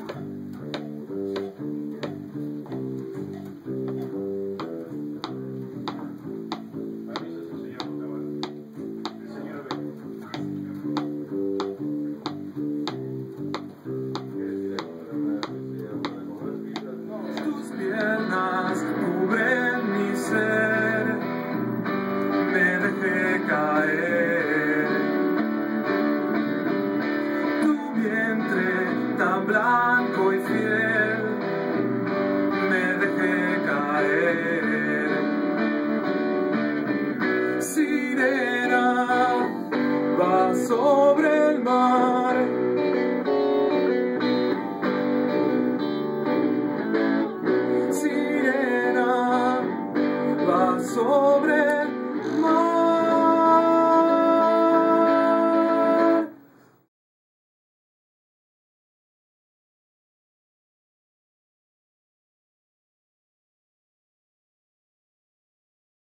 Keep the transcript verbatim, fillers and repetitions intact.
Cubren mi ser, me dejé caer. Tu vientre tan blanco y fiel, me dejé caer. Sirena, va sobre el mar. Sobre